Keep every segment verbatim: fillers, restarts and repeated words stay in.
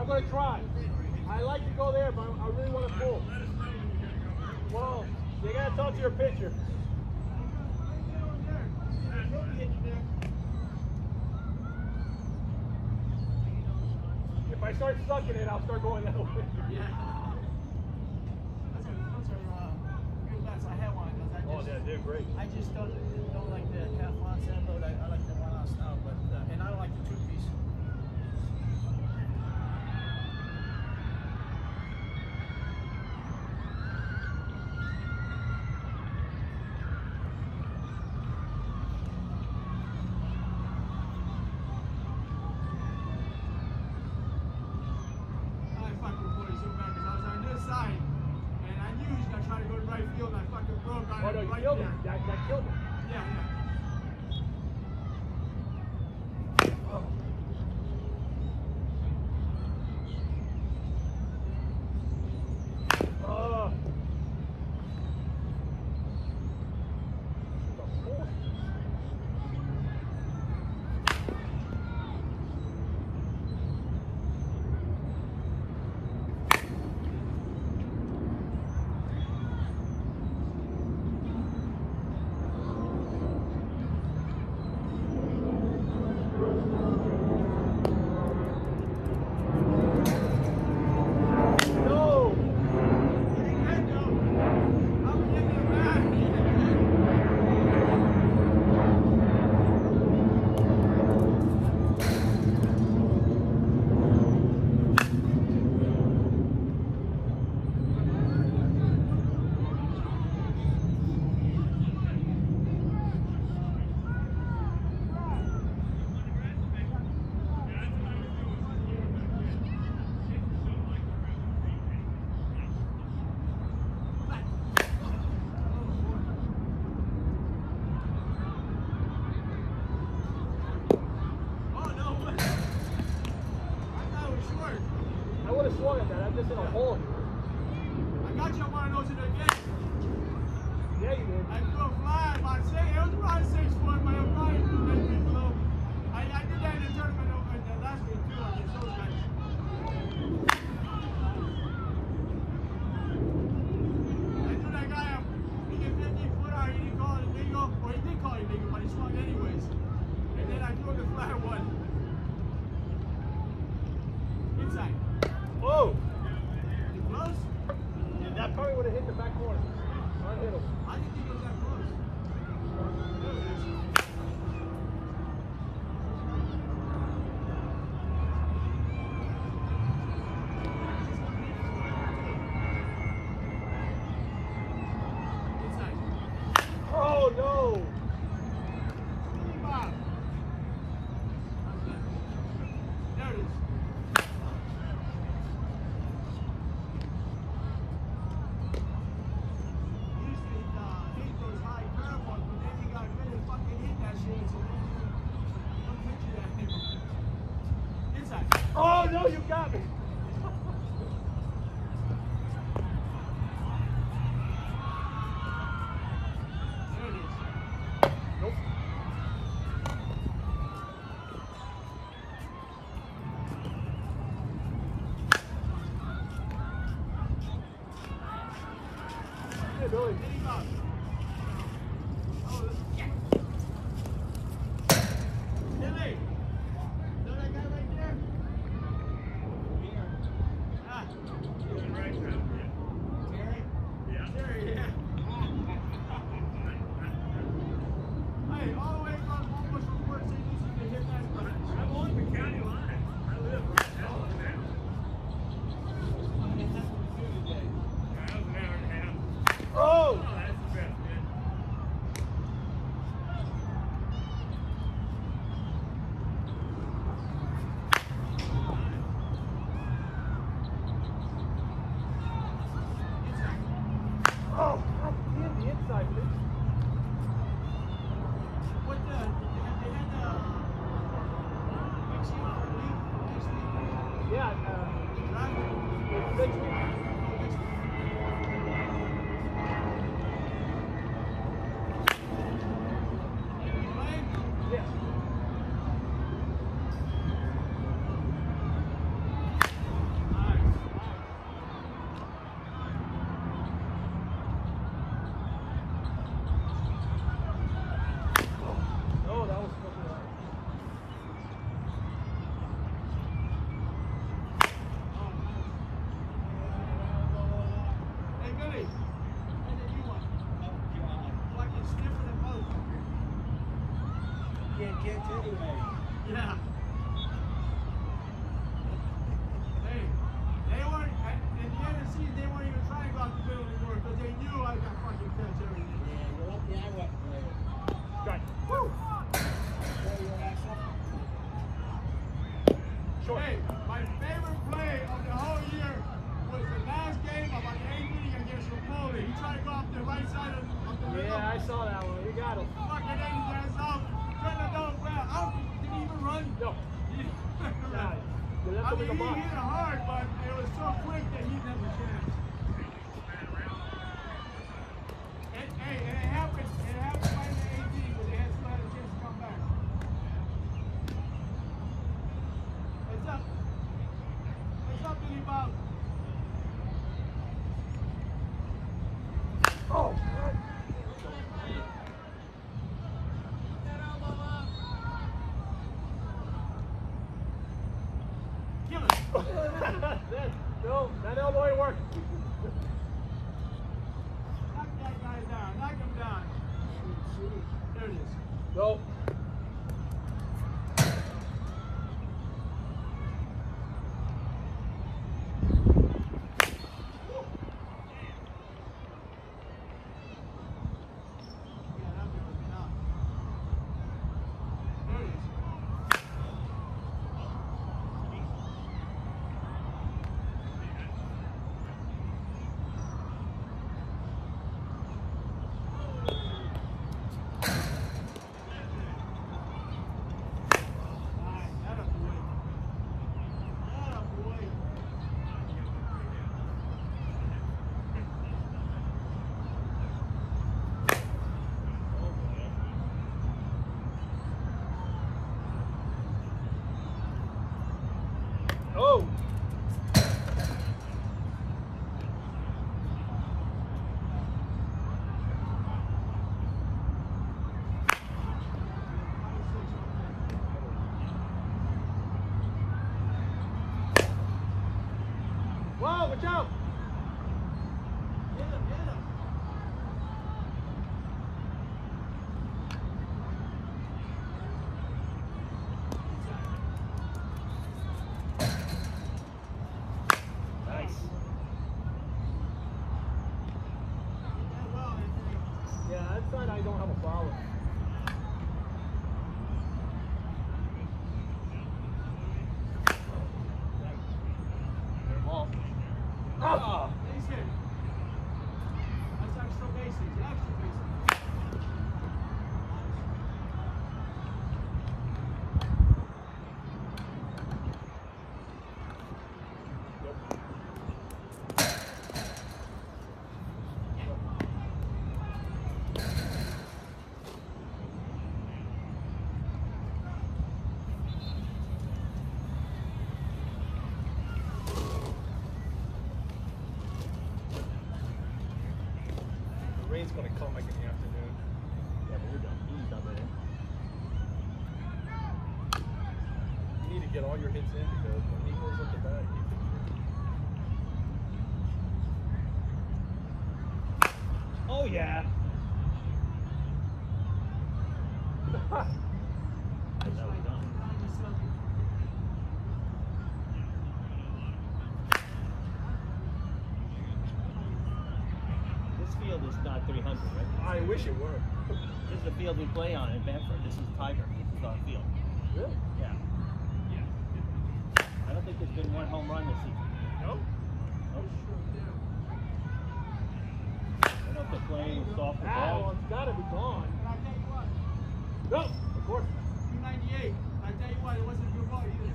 going to try. I like to go there, but I really want to pull. Well, you got to talk to your pitcher. If I start sucking it, I'll start going that way. Yeah. Those are, those are uh, good bats. I have one of those. I just, Oh, yeah, they're great. I just don't, don't like the half on set load. I, I like the one ounce now, but uh, and I don't like the two piece. Oh, no, you right killed there. him. That, that killed him. Yeah, yeah. Oh. Oh. I would have swung at that. I'm just in a hole. I got you on one of those in the game. Yeah, you did. I threw a fly about six, it was around six foot, but I'm probably eight feet below. I, I did that in the tournament over the last week too, against those guys. I threw that guy up, he get fifteen foot out, he didn't call it illegal, or he did call it illegal, but he swung anyways. And then I threw the flat one. Inside. Whoa! You close? Yeah, that probably would have hit the back corner. Unhit him. I didn't think it was that close. There it is. Inside. Oh, no! Bob. There it is. Oh, no, you got me. There it is. Nope. Hey, Billy. Hitting up. Oh, yeah. Billy. Know that guy right there? can't catch anyway. Yeah. Hey, they weren't, in the end of the season, they weren't even trying to go out the middle anymore because they knew I got fucking catch everything. Yeah, you're lucky I wasn't playing. Got Woo! Throw your ass up. short. Hey, my favorite play of the whole year was the last game of an eighth inning against Rapoli. He tried to go off the right side of, of the middle. Yeah, I saw that one. You got him. Fucking ate his ass up. Turned it down well. Out. Did he even run? No. He didn't even Nah, run. they left I him in mean, the he box. hit it hard, but it was so quick that he didn't have a chance. And, hey, and it happened. It happened right in the eighteen, but they had still had a chance to come back. What's up? What's up, Billy Bob? Oh, Kill it. that, no, that elbow ain't working. Knock that guy down. Knock him down. There it is. Go. Yeah, that was enough. There it is. Nice. That a boy. That a boy. Oh. Whoa, watch out. Get him, get him. Nice. Yeah, well, Anthony. Yeah, that side I don't have a problem. Ball. Ah. Base hit. That's extra bases. Extra bases. The rain's gonna come like in the afternoon. Yeah, but we're done. He's done with it. You need to get all your hits in because when he goes up the bat, he Oh, yeah. can. That's how we done. This field is not three hundred, right? I wish it were. This is the field we play on in Bedford. This is Tiger. This is our field. Really? Yeah. I don't think there's been one home run this season. No. Nope. I don't know if they're playing soft That ball. one's gotta be gone. But I tell you what, No, of course. two ninety-eight. I tell you what, it wasn't a good ball either.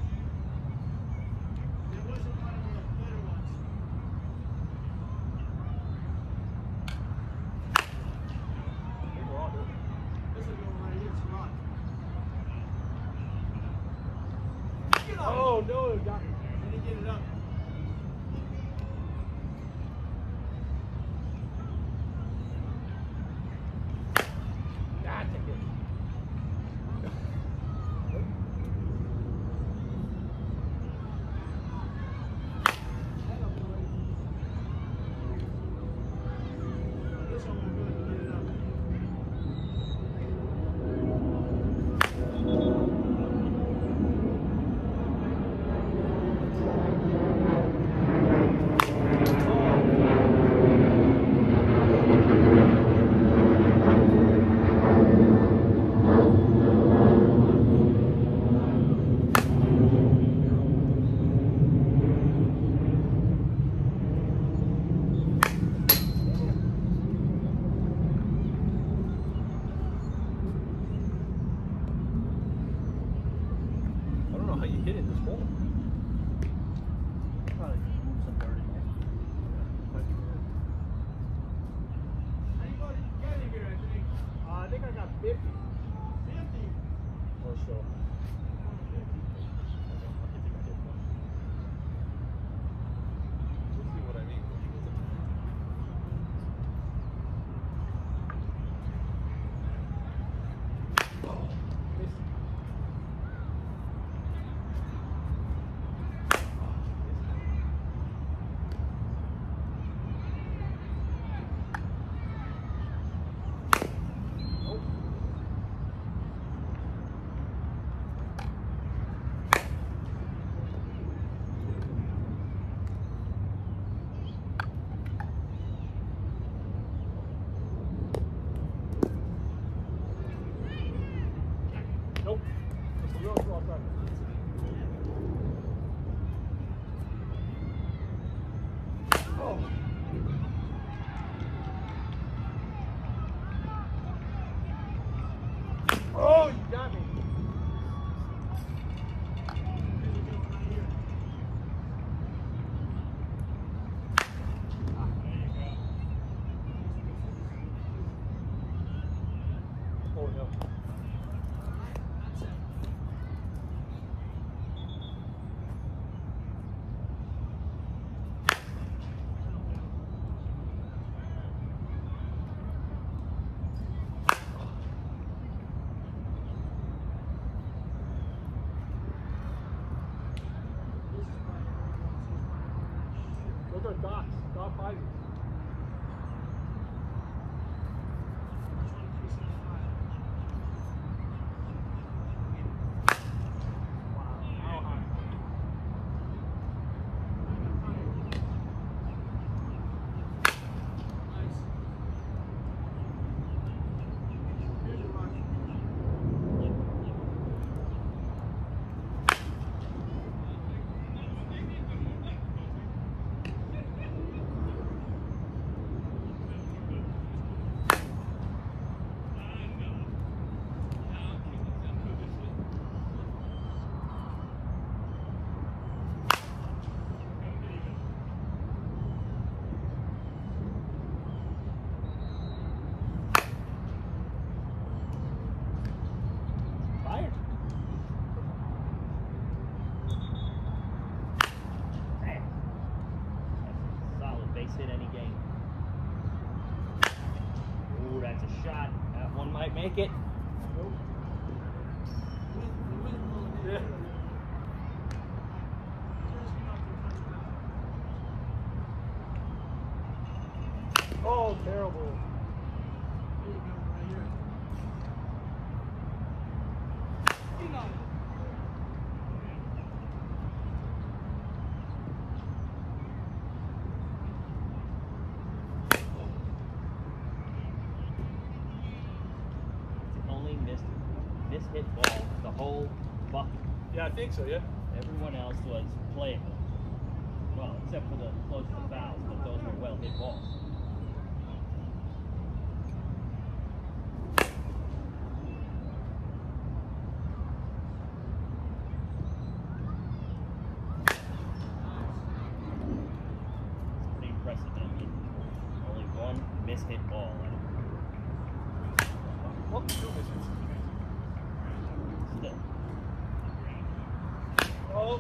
It wasn't one of the better ones. They were all doing it. This is a good one right here. It's a lot. Get up. Oh no, it got me. Didn't get it up. That's a hit. That a boy. This one will good to get it up. think I got fifty. fifty. Or so. You'll see what I mean. Nope. It's a real small target. Oh. Oh, you got me. Oh, no. Those are dots, dot fives. Fired. Man. That's a solid base hit any game. Ooh, that's a shot. That one might make it. Yeah. Oh, terrible. It's the only missed, missed hit ball the whole bucket. Yeah, I think so, yeah. Everyone else was playable. Well, except for the close to fouls, but those were well hit balls. It's pretty impressive. I mean, only one missed hit ball. Oh, two misses. Still. Oh.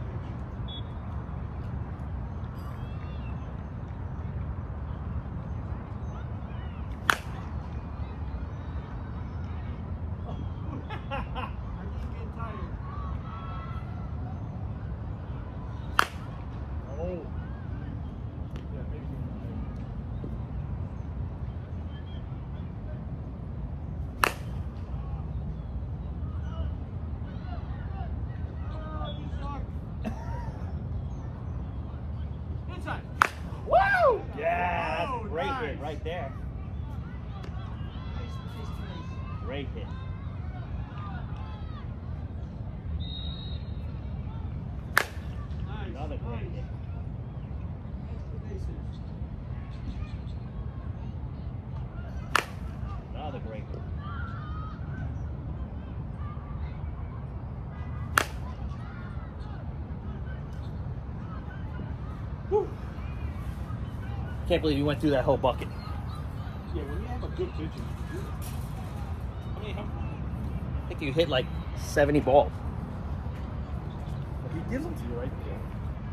Oh. Yeah, maybe. Inside. Woo! Yeah, that's Oh, a great nice. hit right there. Great hit. Nice. Another great nice. hit. Another great hit. Woo! Can't believe you went through that whole bucket. Yeah, when you have a good pitcher, you can do it. after you hit like seventy balls. He gives them to you, right? Yeah.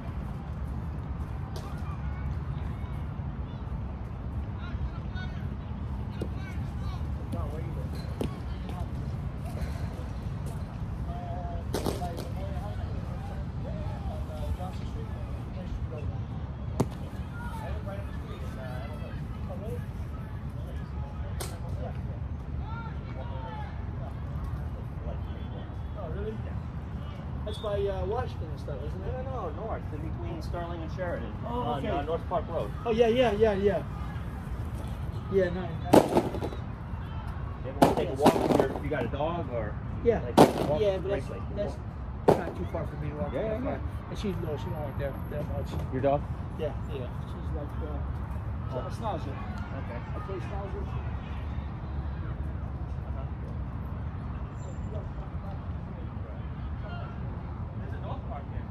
That's by uh, Washington and stuff, isn't it? No, no, north, in between Sterling and Sheridan. Oh, on okay. uh, North Park Road. Oh, yeah, yeah, yeah, yeah. Yeah, no, no. You ever want to take a walk with your, if you got a dog or? Yeah. Like, walk, Yeah, but great that's, place. that's not too far from me to walk. Yeah, that yeah, far. yeah. And she's no, she don't like that, that much. Your dog? Yeah, yeah. She's like, uh, Oh. a schnauzer. Okay. I play schnauzer. There's a dog park there.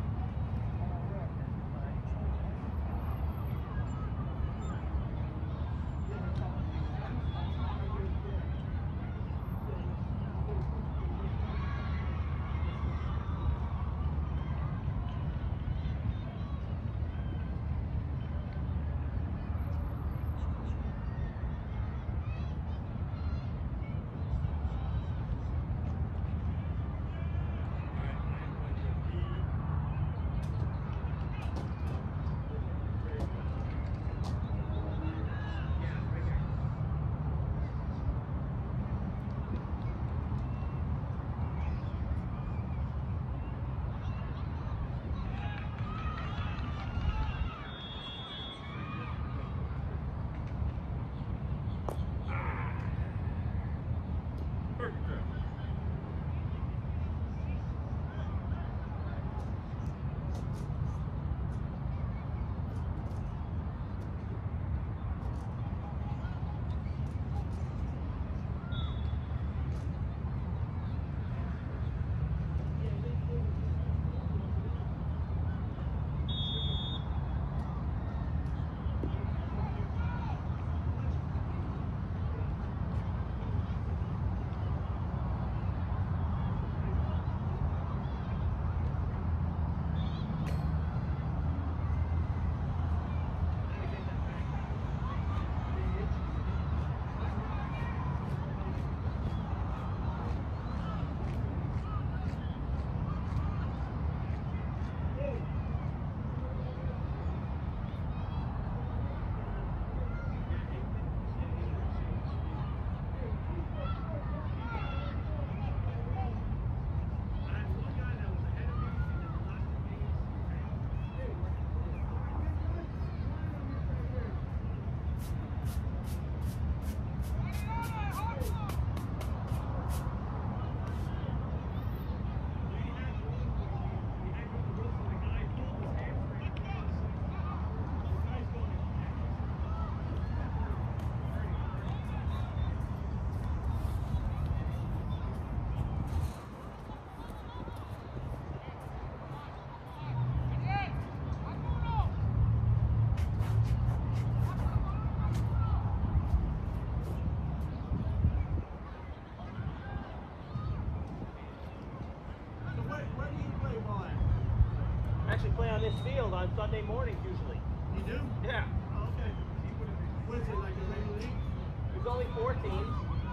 Actually play on this field on Sunday mornings usually. You do? Yeah. Oh, okay. What is it, like a regular league? There's only four teams.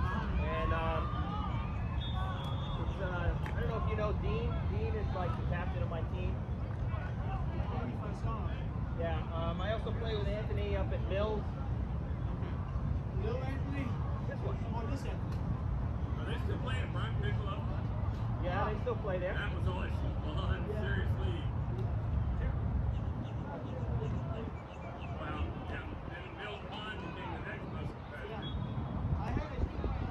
And um, it's, uh, I don't know if you know Dean. Dean is like the captain of my team. Yeah. Um, I also play with Anthony up at Mills. Bill Anthony? This one. Oh, this Anthony. Are they still playing Brian Bigelow? Yeah, they still play there. That was always fun, seriously. Well, yeah, and Bill Pond became the next most competitive. I heard it.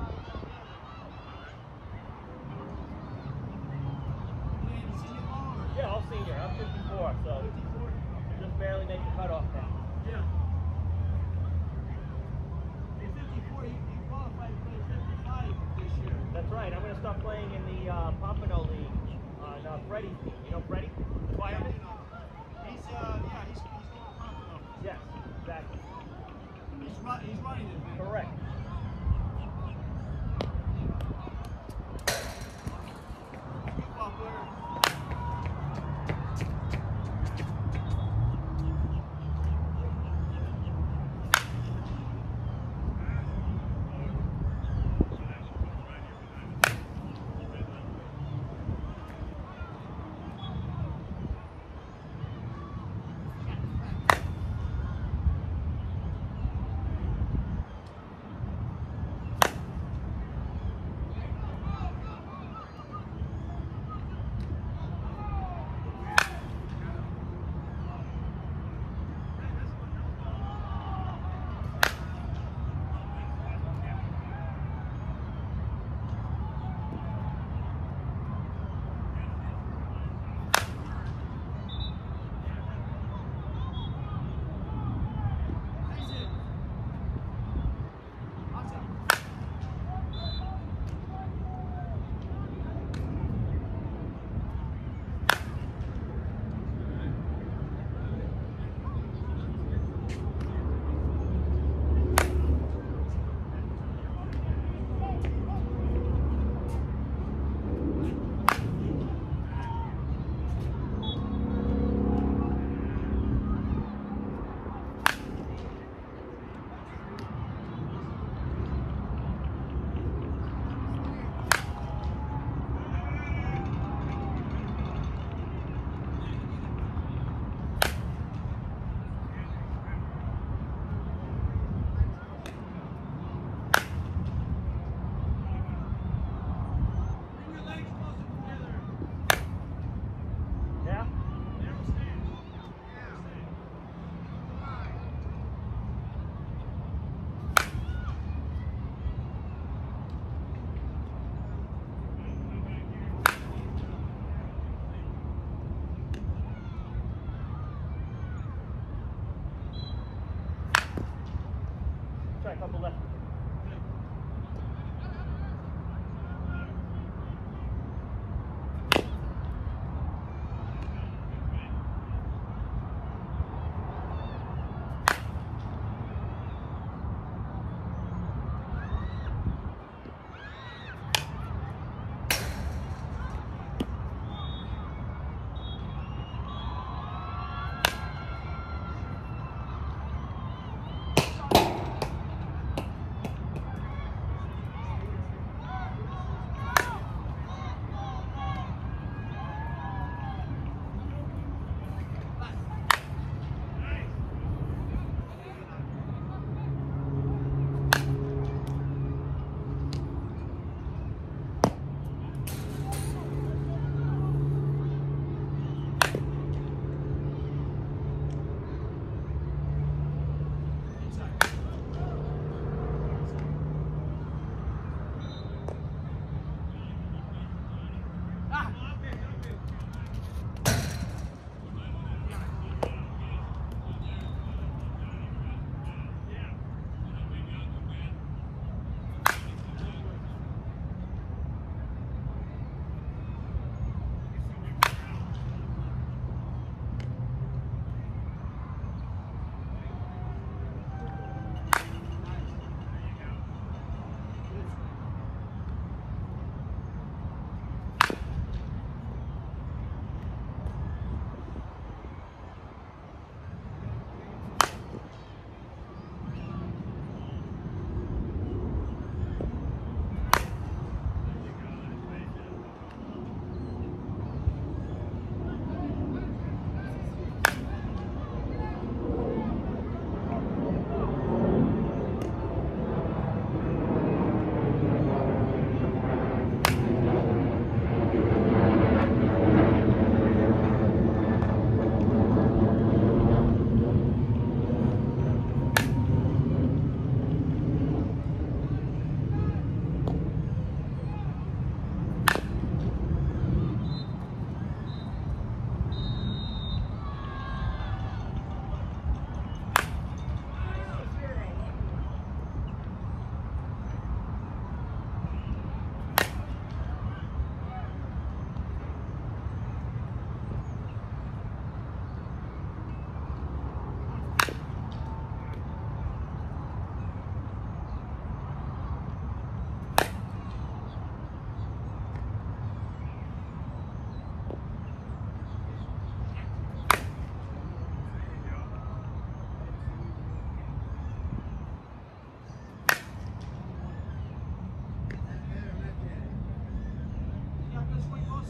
Playing the senior ball or? Yeah, all senior. I'm fifty-four, so fifty-four? just barely make the cutoff now. Yeah. You're fifty-four, you, you qualified to play fifty-five this year. That's right. I'm going to start playing in the uh, Pompano League on uh, Freddie's team. You know Freddie? The fireman? He's, uh, yeah, he's, he's going Pompano. Yes, exactly. He's, run, he's running it, man. Correct.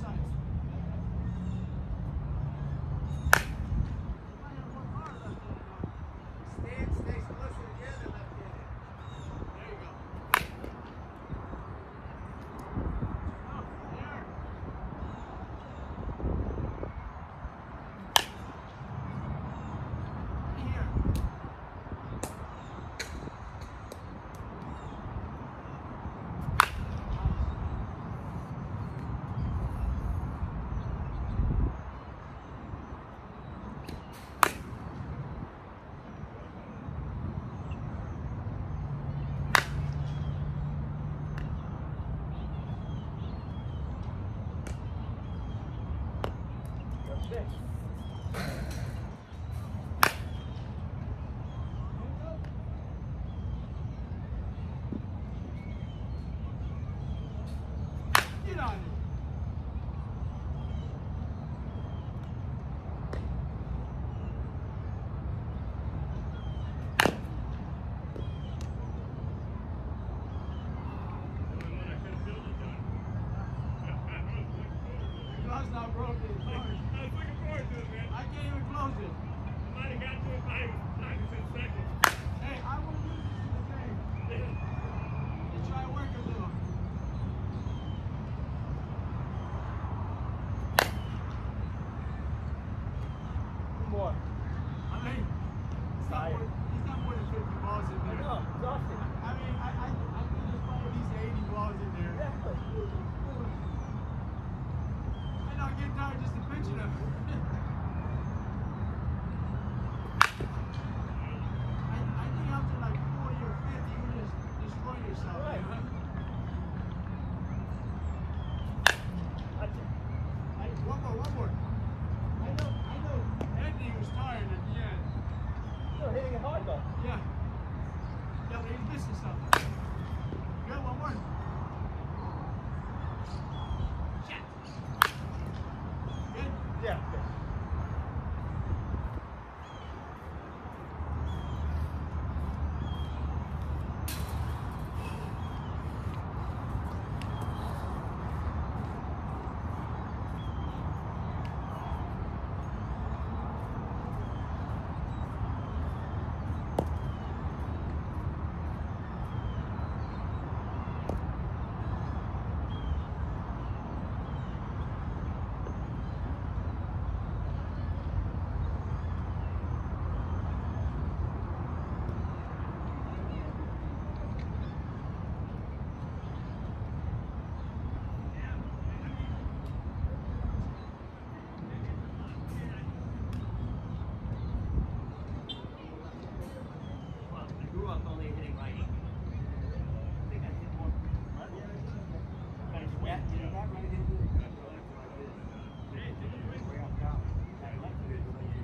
sides. Stand stays closer together, left-handed. There you go. Oh, there. Here. Get on it. The glass not broken. It's hard. I was looking forward to it, man. I can't even close it. I might have got to it by five to ten seconds. Hey, I will use this in the game. Let's try to work a little. Two more. I mean, he's got more, he's got more than fifty balls in I there. know, exhausted. I mean, I, I, I think there's probably at least eighty balls in there. Exactly. I know, I get tired just to pitching them. I, I think after like forty or fifty, you just destroy yourself. Right. You know? That's it. I, one more, one more. I know, I know. Andy was tired at the end. Still hitting it hard though. Yeah. Yeah, but he's missing something. Good, one more. Shit. Good. Yeah. Good. Well, I grew up only hitting righty. I think I hit more left. Kind of sweat. You know that right? Way up top. That left is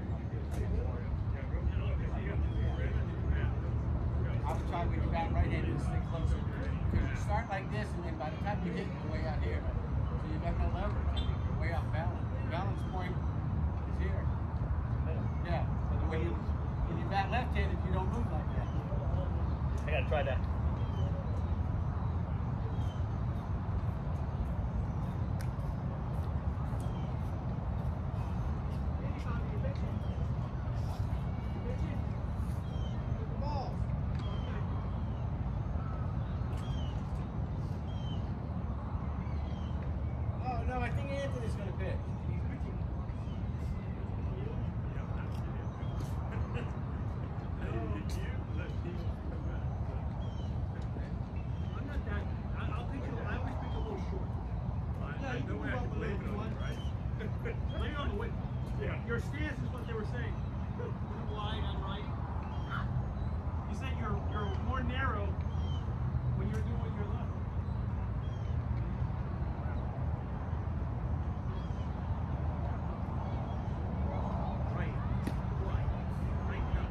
I would try when you got right-handed to stick closer. Because you start like this, and then by the time you hit, you're way out here. So you got no leverage. I mean, you're way off balance. The balance point is here. Yeah. But when you when you bat left-handed, you don't move like that. I gotta try that. Oh no, I think Anthony's gonna pitch. He's pitching. I'm not that. I, I'll pitch a, I always pitch a little short. Yeah, you can move up a little if you want. Lay on the way. Yeah. Your stance is what they were saying. Put it wide on right. You said you're you're more narrow when you're doing your left. Right. Right. Right now.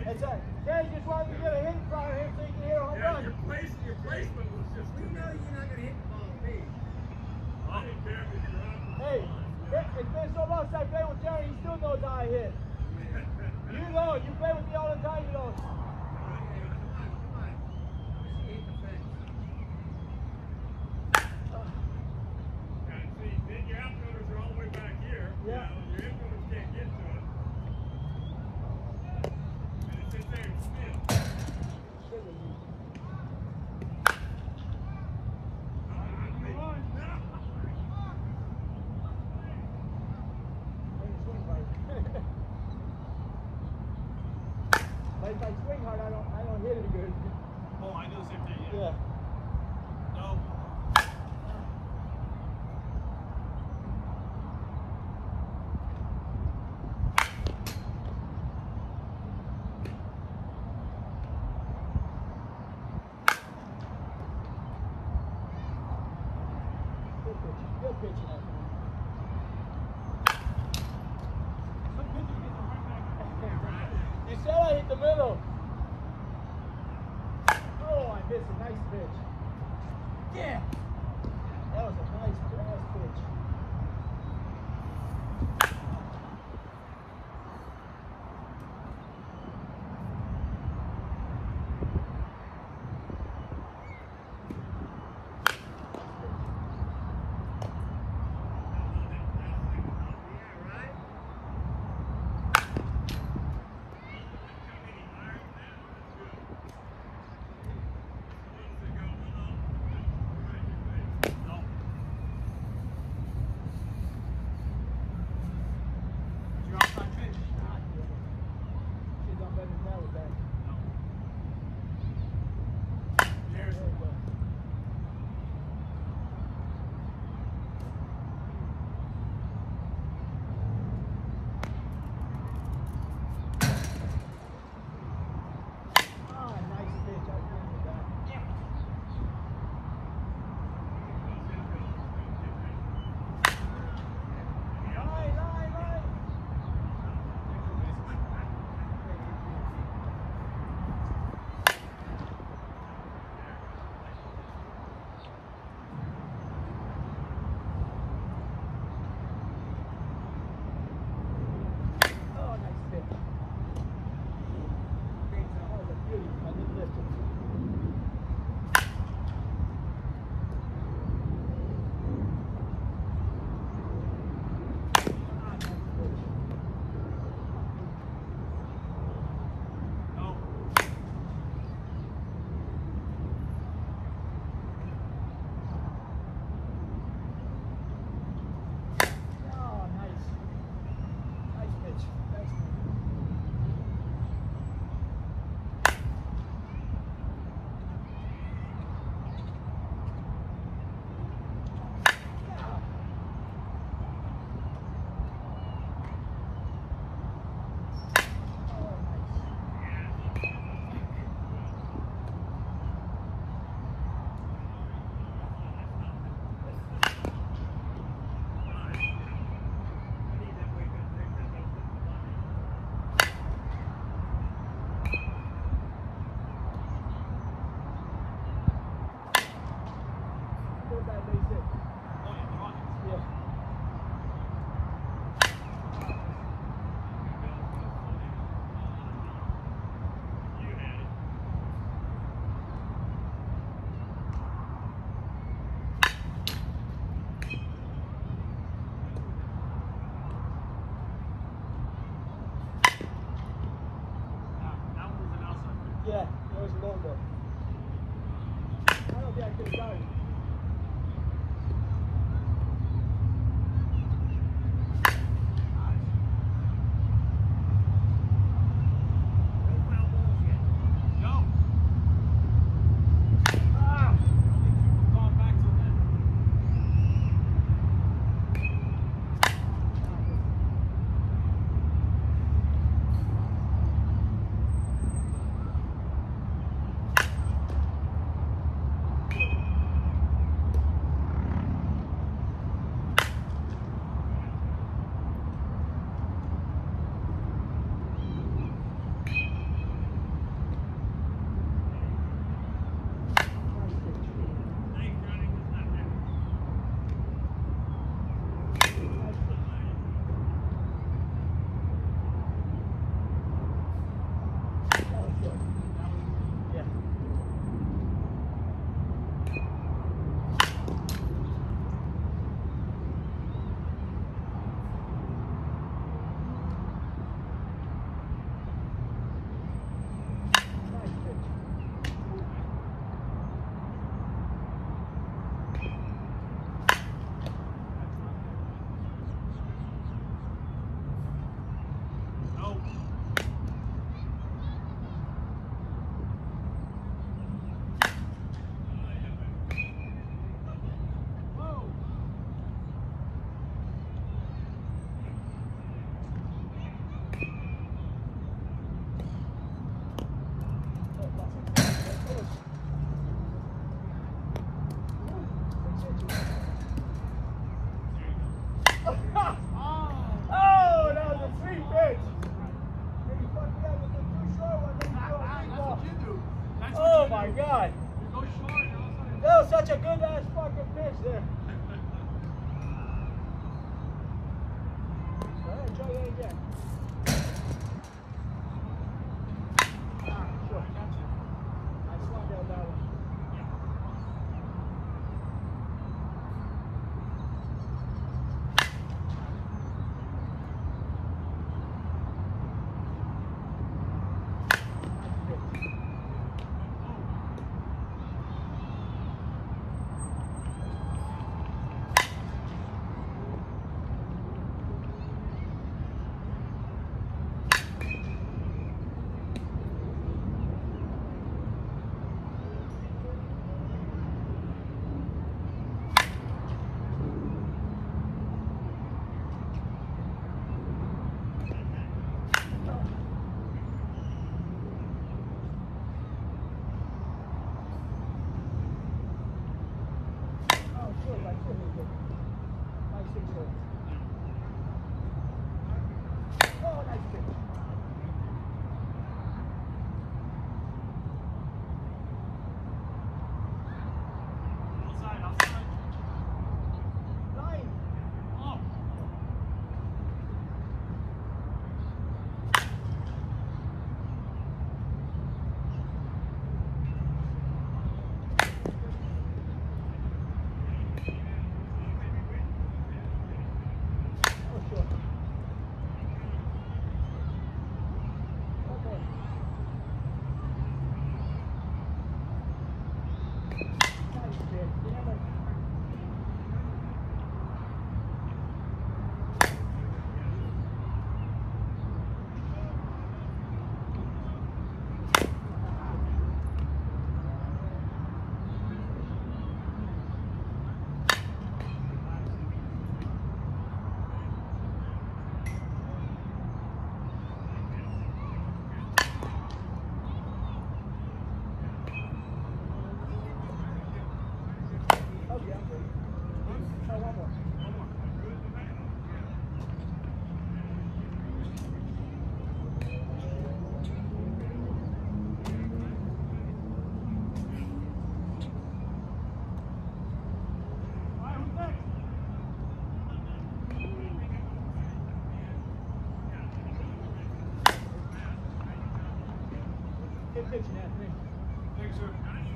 That's right. Jay just wanted to get a hit in front of him so he can hit a home Yeah, run. your, place, your placement was just You know you're not gonna hit the ball, me. I didn't care if you dropped the Hey, ball. it- it's been so long since I played with Jerry, he still knows how I hit. You know, you play with me all the time, you know. Come on, come on. See, hit the fence. And see, then your outfielders are all the way back here. Yeah. You know, your infielders can't get to it. And it sits there and spins. But if I swing hard, I don't, I don't hit it good. Oh, I do the same thing. Yeah. No. Good pitch. Good pitch. You said I hit the middle. Oh, I missed a nice pitch. Yeah. That was a nice, nice pitch. Yeah, right? Your outside pitch. Should've done better than that with that. There's There we go. Ah, nice pitch. I agree with that. Line, line, line. Oh, nice pitch. That was a beauty. I didn't lift it. Ah, nice pitch. no. Oh, nice. Nice pitch. Nice pitch. Oh, nice. Good bad base hit. Oh, yeah, they're on it. Yeah. You had it. Now, that one was an outside pitch. Yeah, that was a long go. I don't think I could have got it. No foul balls yet. No. Ah! Gone back to that. Ah, a good ass fucking pitch there. Go ahead, try that again. Ah, sure. I swung out that one. Outside, outside. Nine. Oh. Oh, sure. Okay. Nice pitch. Damn it. Okay, I'm good. Try one more. All right, who's next? Good pitch, Anthony. Thanks, sir.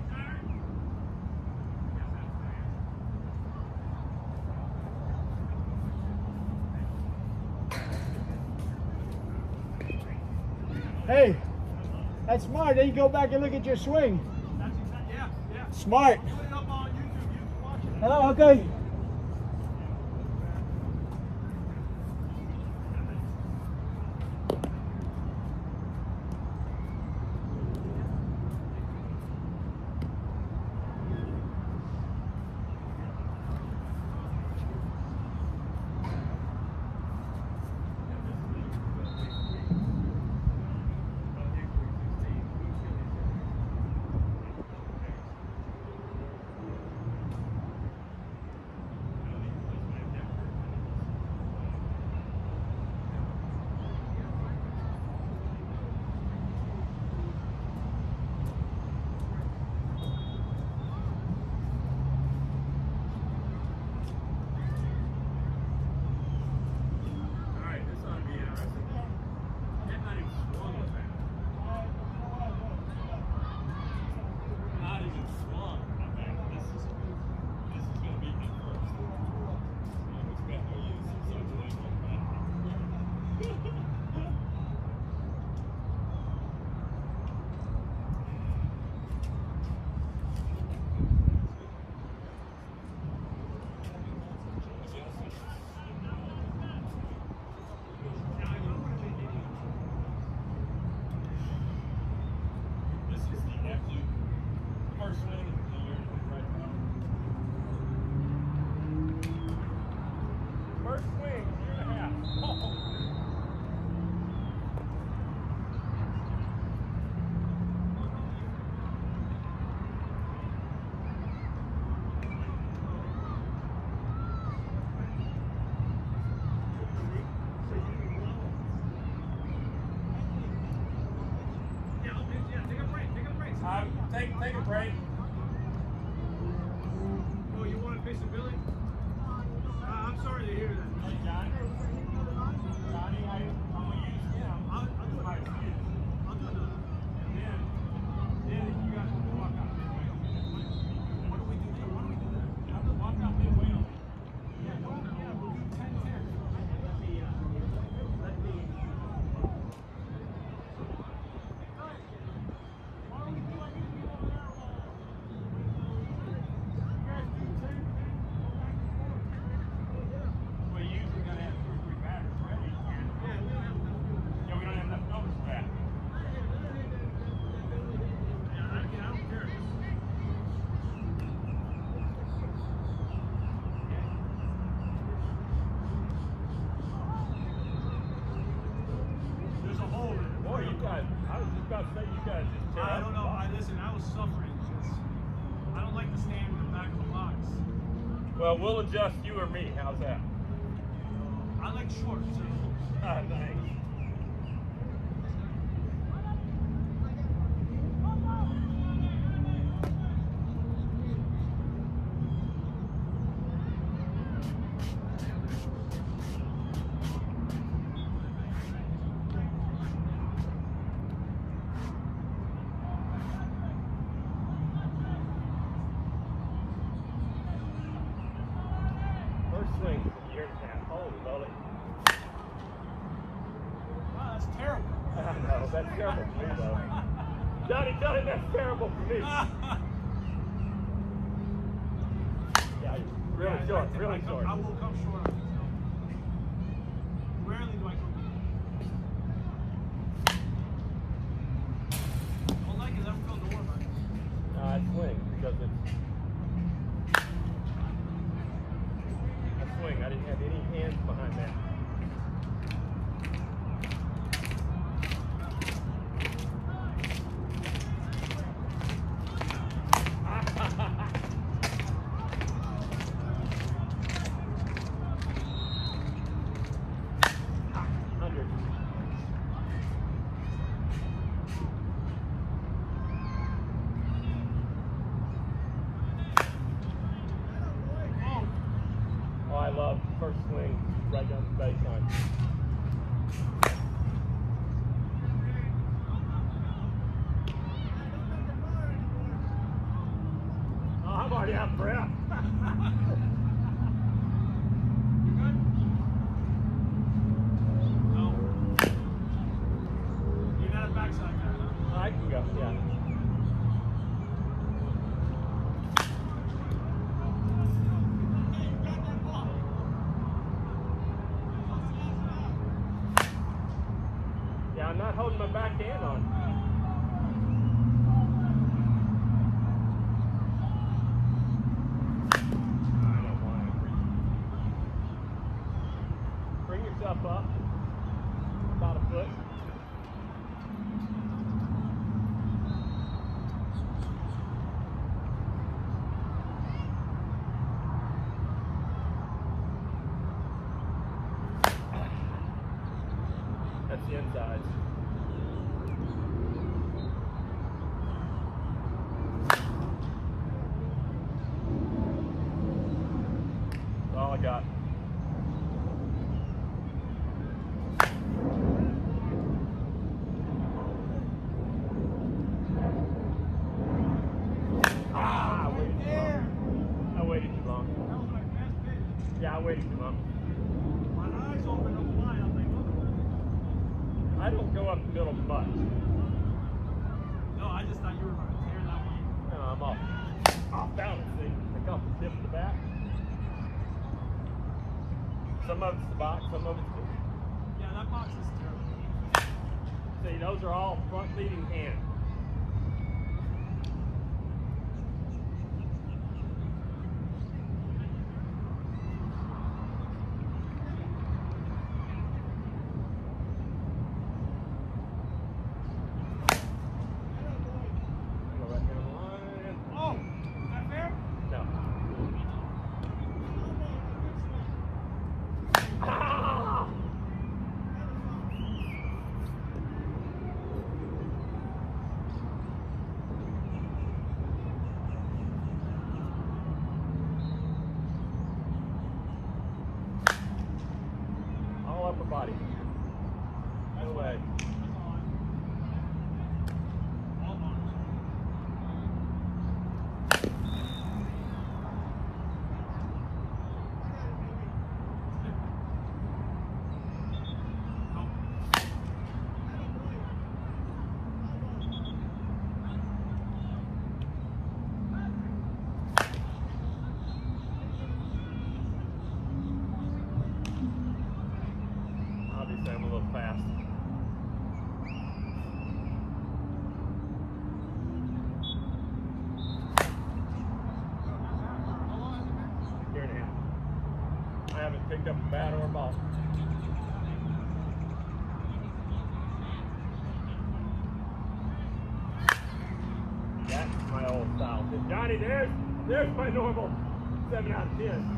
Hey, that's smart. Then you go back and look at your swing. That's exactly, yeah, yeah. Smart. Put it up on YouTube. You can watch it. Oh, okay. Take, take a break. guys, I was just about to say you guys just tear I up don't the know. box. I listen. I was suffering because I don't like to stand in the back of the box. Well, we'll adjust you or me. How's that? I like short too. Ah, nice. First swing is a year and a half. Holy moly. Wow, that's terrible. I know, that's terrible for me though. Johnny, tell him that's terrible for me. Yeah, really Yeah, short, I, really I, come, short. I will come short on these. though. Rarely do I go deep. All I like is I don't feel the warm up. Uh, I swing because it's. I swing. I didn't have any hands behind that. Hundred. Oh, I love first swing right down the baseline. Oh, I'm already out of breath. No. You're not a backside guy, huh? I can go, yeah. Yeah, I'm not holding my backhand on. I don't want to. Bring yourself up about a foot. That's the inside. That's all I got. Ah, I waited too long. I waited too long. That was my best pitch. Yeah, I waited too long. My eyes opened up wide. I was like, oh. I don't go up the middle much. No, I just thought you were going to tear that one. No, I'm off. Off balance, see? I got the tip of the bat. Some of it's the box, some of it's the. Yeah, that box is terrible. See, those are all front leading hands. Go right down the line. Oh, is that fair? No. Ah! All upper body. No way. All on. Obviously, I'm a little fast. Year and a half. I haven't picked up a bat or a ball. Hey, there's, there's my normal seven out of ten.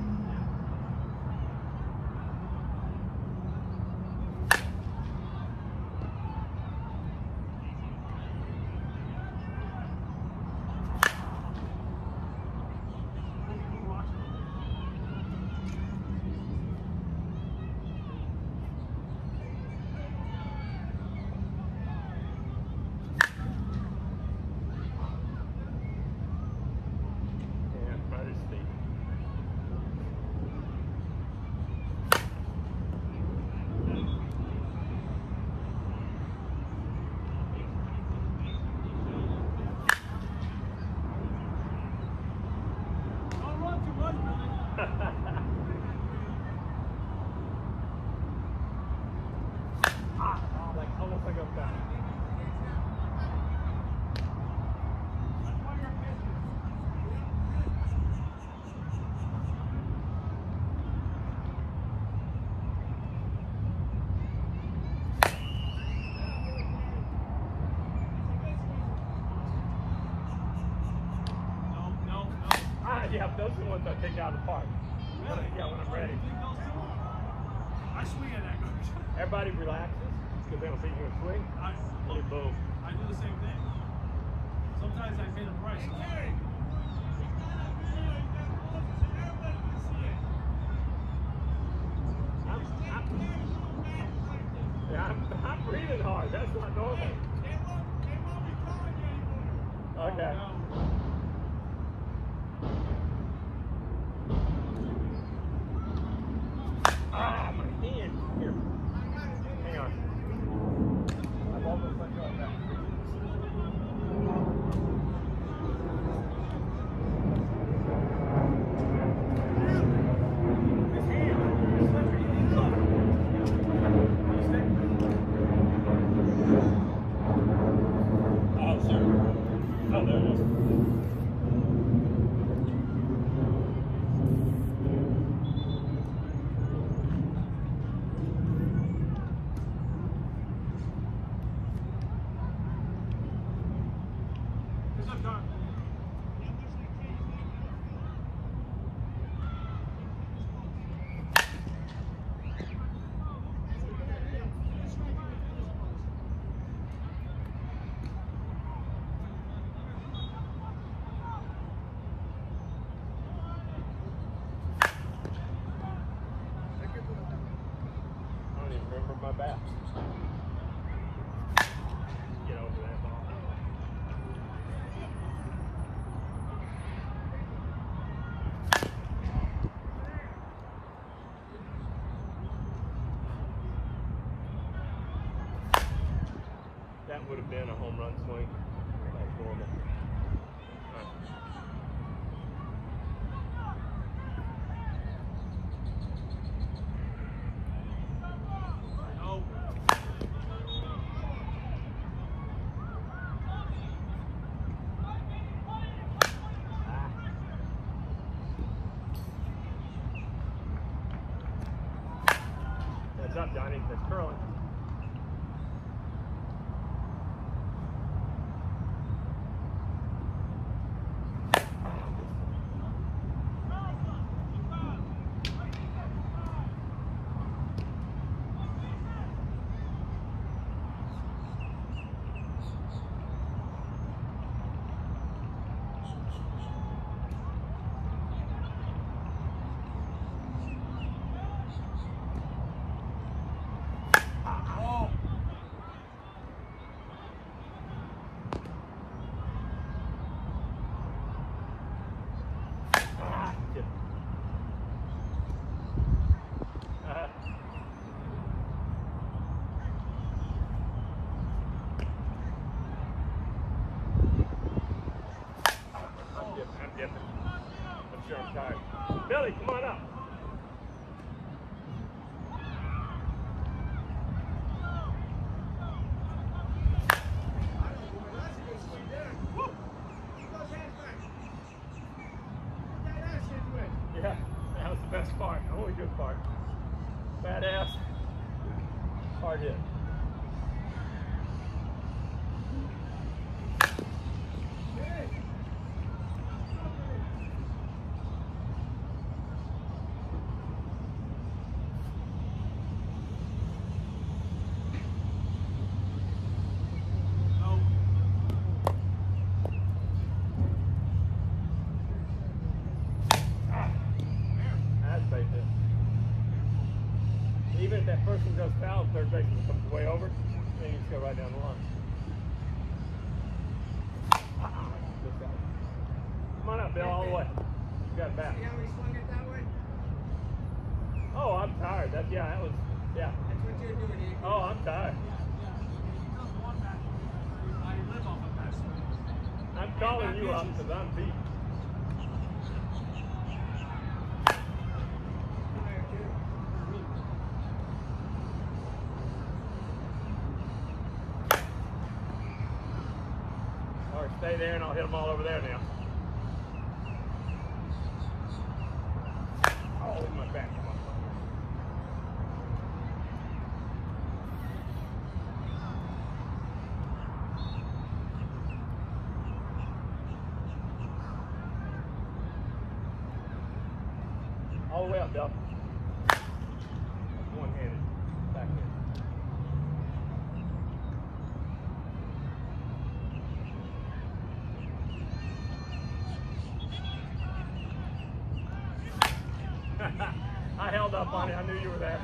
Yeah, those are the ones I take out of the park. Really? Yeah, when I'm ready. I swing at that garbage. Everybody relaxes because they don't think you're going to swing. I, Look, boom. I do the same thing. Sometimes I pay the price. I'm, I'm, yeah, I'm, I'm breathing hard. That's not normal. Okay. Oh, no. Ah, my hand. Here. Hang on. I've almost let go of that. His hand. His slippery. He's up. Oh, sir. Oh, there it is. My back. Get over that ball. That would have been a home run swing. Like normal. That's up, Johnny. That's curling. I'm sure I'm tired. Billy, come on up. Yeah, that was the best part. The only good part. Badass. Hard hit. person does foul, third baseman comes way over, then you just go right down the line. Ah, good shot. Come on up, Bill, all the way. You got it back. See how he swung it that way? Oh, I'm tired. That yeah, that was yeah. That's what you're doing, Andy. Oh, I'm tired. I'm calling you up because I'm beat. Or stay there and I'll hit them all over there now. Oh, in my back. All the way up, Del. One-handed. Backhand. I held up on it. I knew you were there.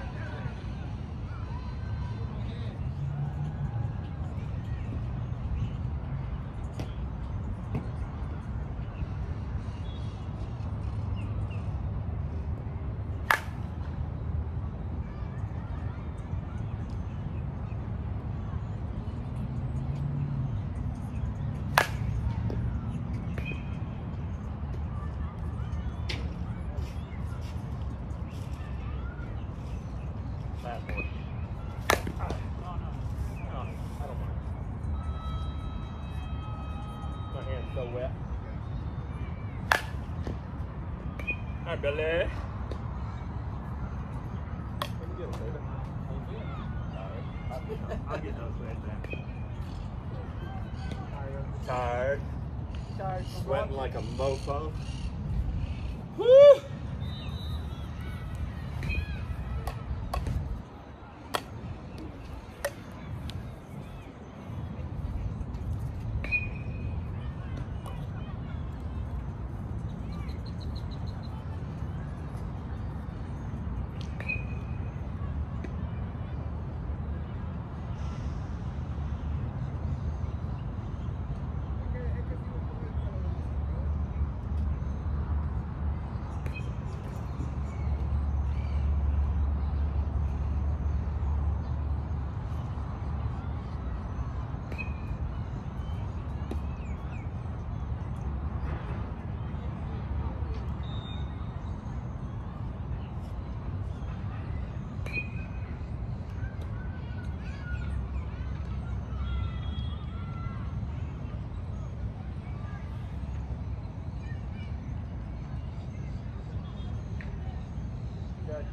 Last one. Ah. Oh, I don't mind. My hand's so wet. Hi, Billy. Let me get him, baby. All right. I'll get those legs back. Tired. Tired from Sweating walking. like a mofo. Woo! Good.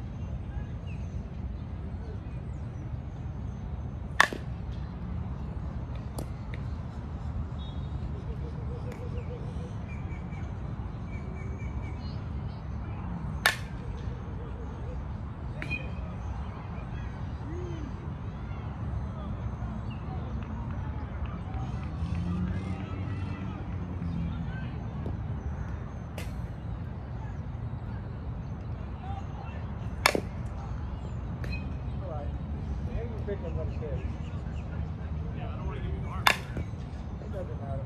All right. Maybe you pick up what it is. Yeah, I don't want to give you the arm. It doesn't matter.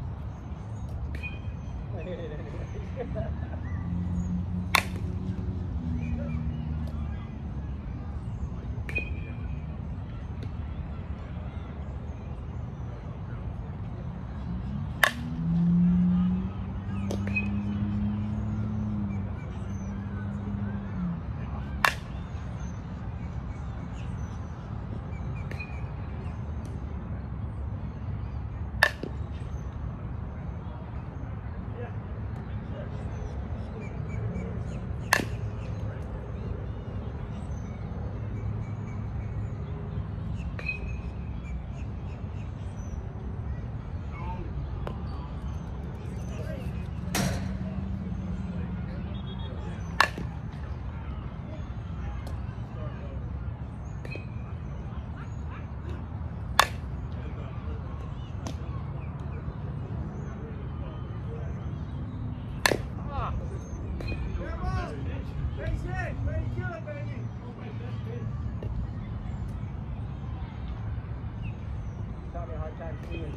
I hit it anyway. see it.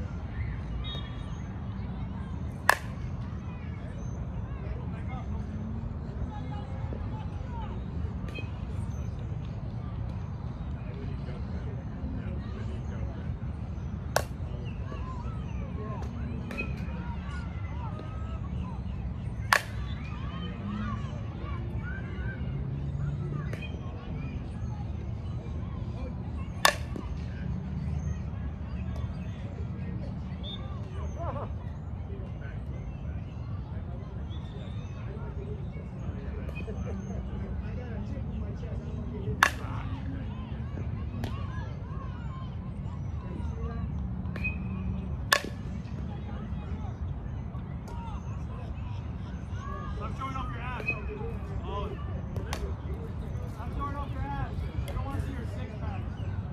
Stop showing off your ass. Oh. Stop showing off your ass. I don't want to see your six pack.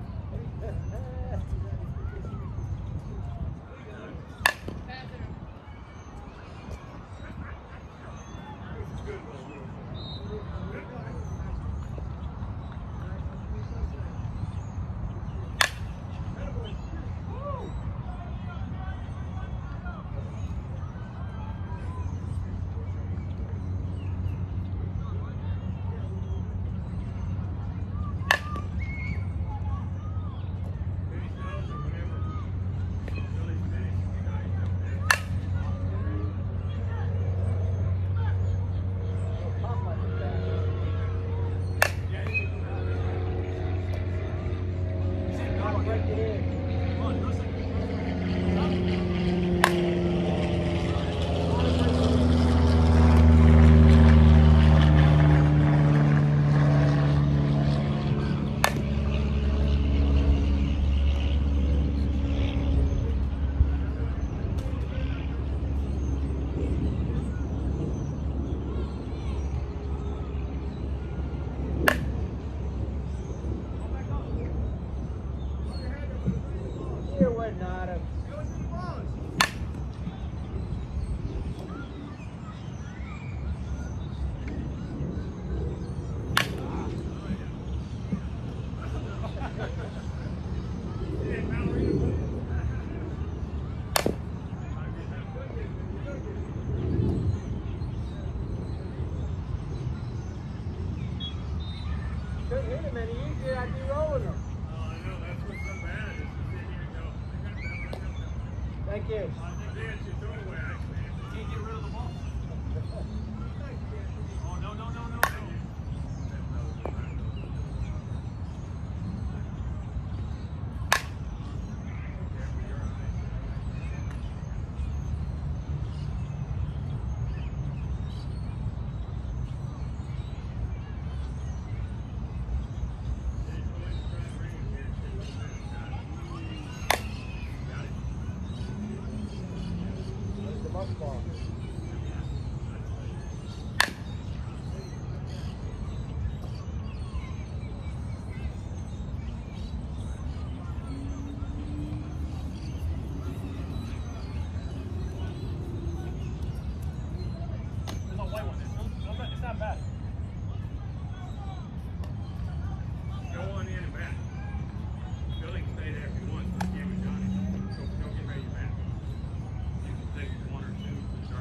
You would not have. Couldn't hit him any easier. I'd be rolling him. Oh, I know, that's what's so bad, is to sit here and go, I got that, I got that. Thank you. I think that's your throwaway, actually. Can't get rid of the ball. Oh, no, no, no, no, no. There's the muck ball. There's a white one. It's not, it's not bad. Go on in and back. Billy can stay there if he wants, but yeah, with Johnny. Go, go get ready to back. You can take one or two.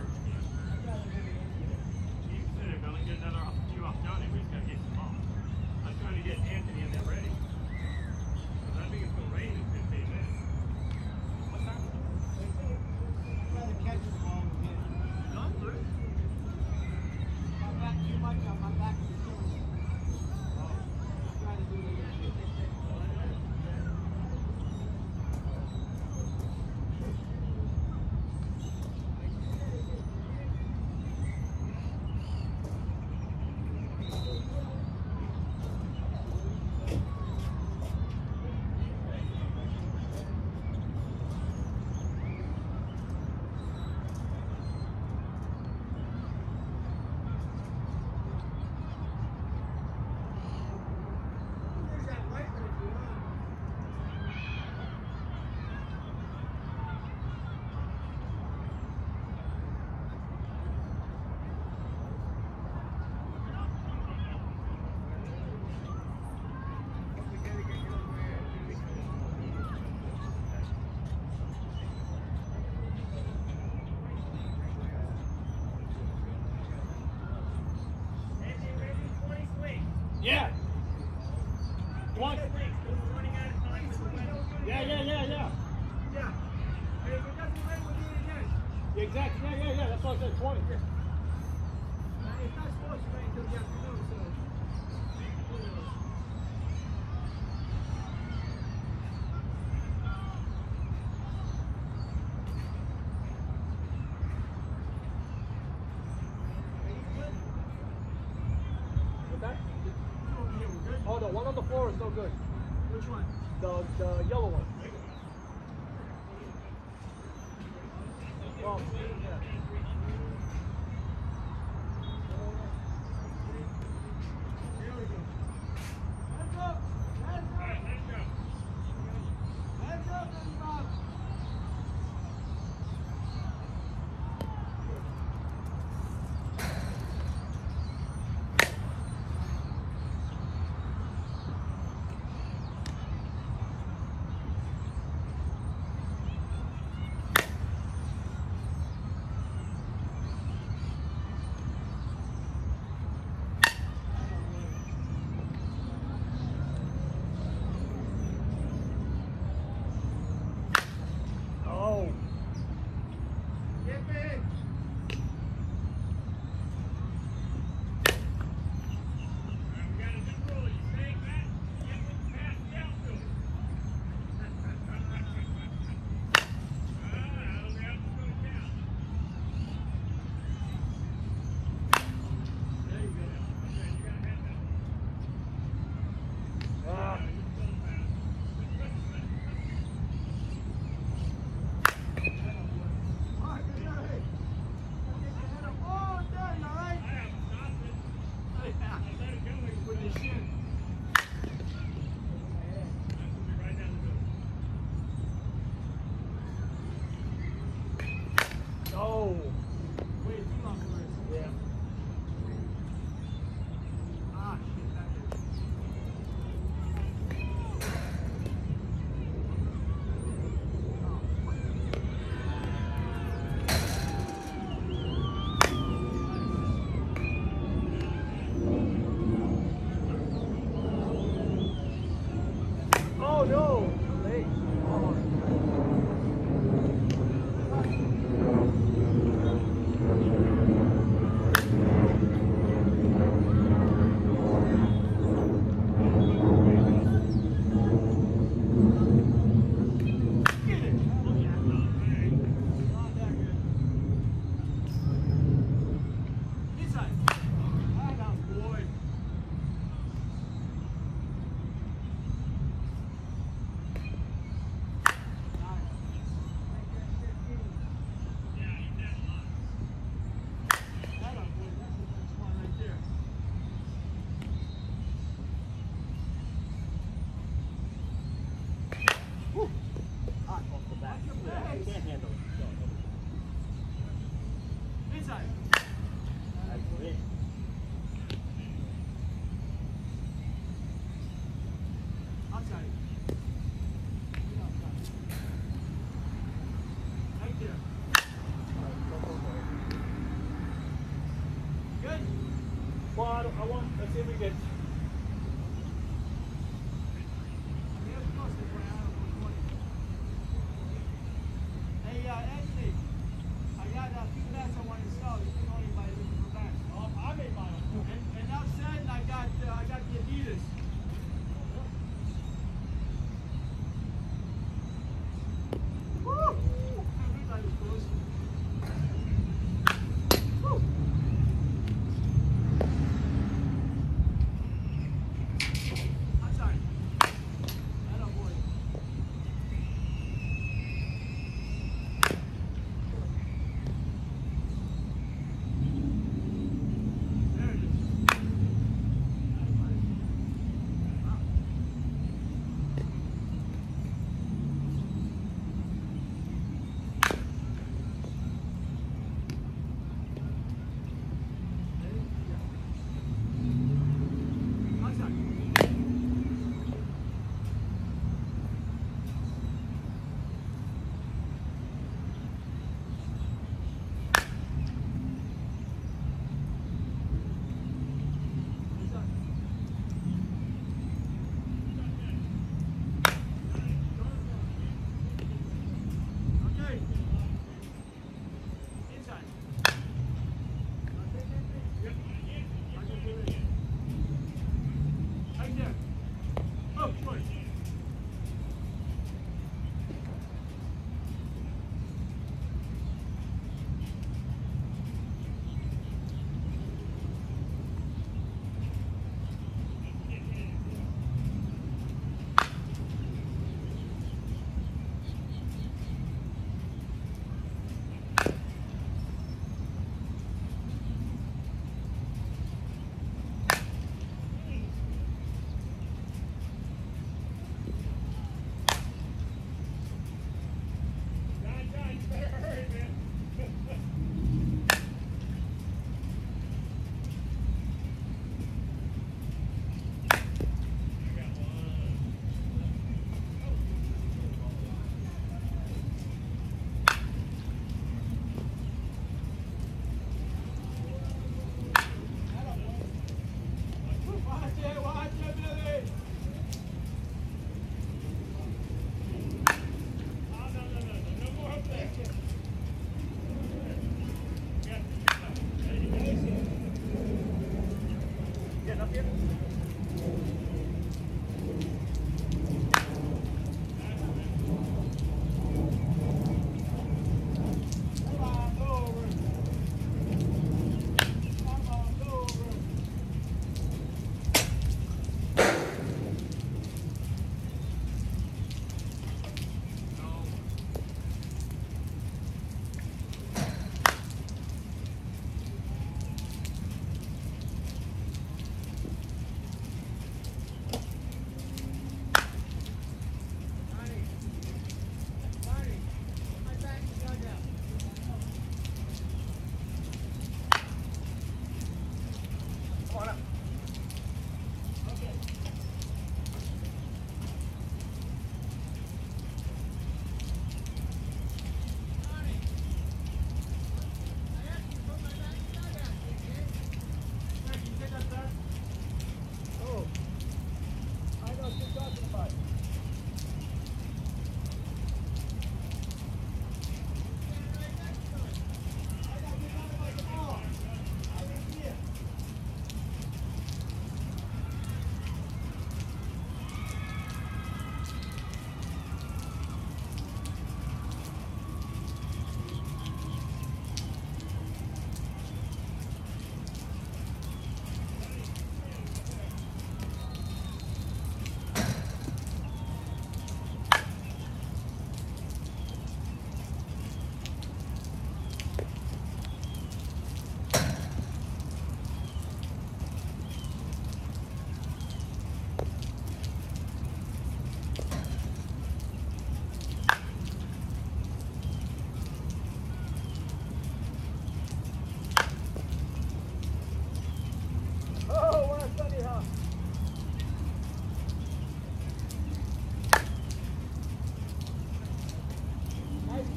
Yeah. One. Yeah, yeah, yeah, yeah. Yeah. Hey, if it doesn't rain, we'll do it again. Yeah, exactly. Yeah, yeah, yeah. That's what I said. twenty. Uh, It's not supposed to rain until the afternoon, so. What's that? Yeah, we're good. Oh, the one on the floor is no good. Which one? The the yellow one. Oh, yeah. Here we go. Hands up! Hands up! Hands up, everybody! Oh. Get big! There you go. Ah. All right, good job, hey. Get your head up. Oh, there, you all right? Yeah. With your shin. Oh. Way too long for this. Yeah. Ah, shit, that hurt. Oh, fuck. Oh no. Hey. Get it! Oh, yeah. Not that good. Inside. I got boy.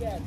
catch.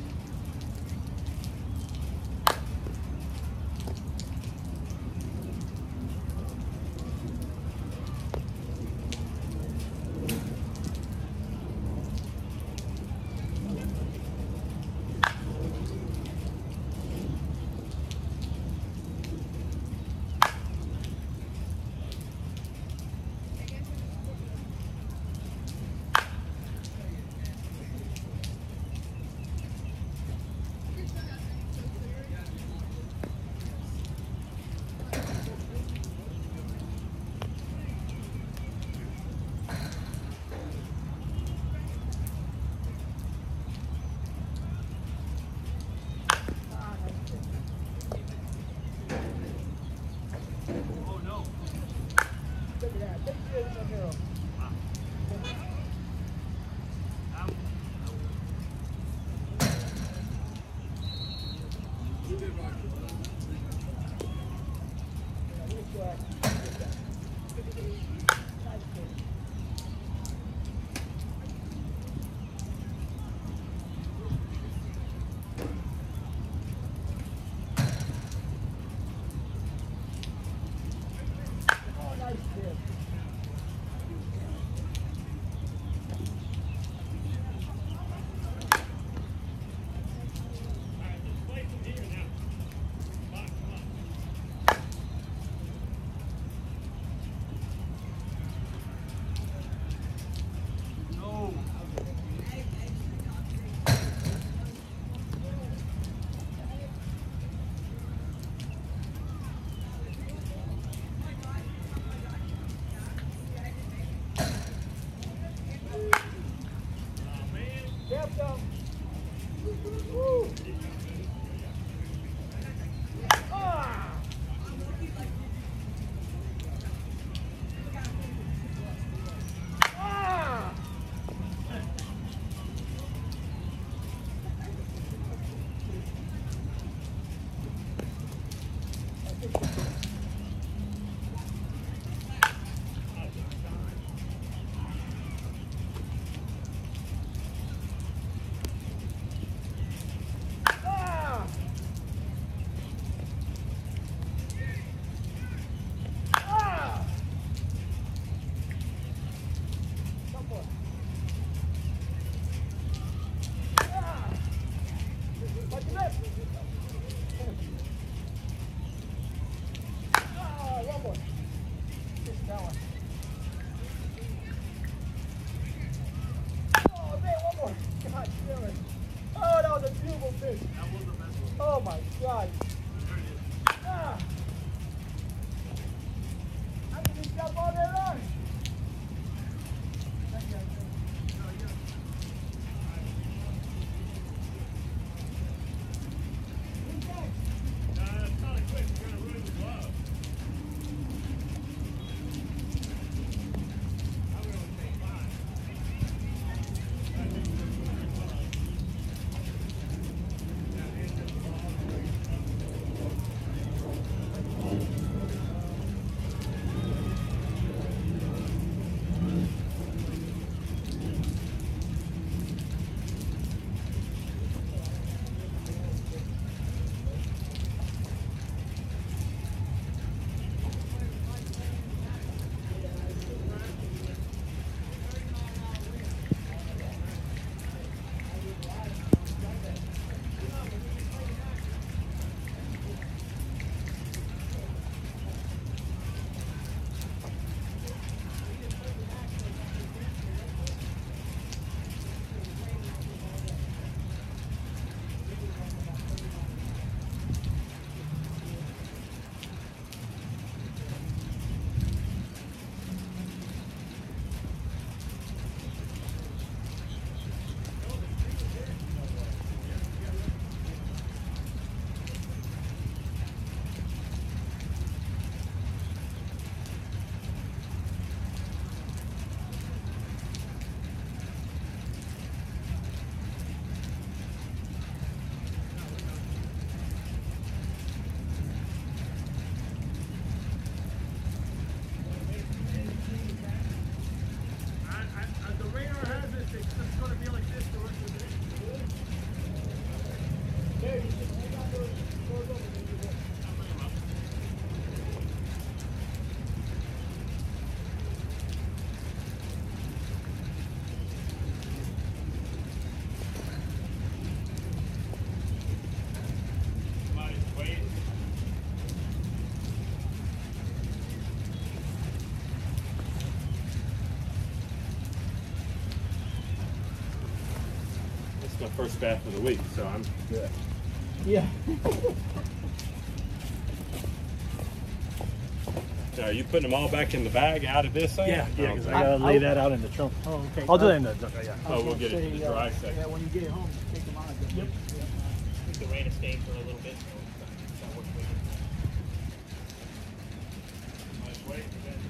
Oh my God. Ah. I can just jump all day long. It's my first bath of the week, so I'm good. Yeah. So are you putting them all back in the bag out of this thing? Yeah, yeah, because Oh, I okay. gotta lay that out in the trunk. Oh, okay. I'll do that in the trunk, yeah. Oh, we'll get it to the dry Yeah, section. when you get home, take them out. Yep. I think the rain has stayed for a little bit. So that works with it. Nice wait for that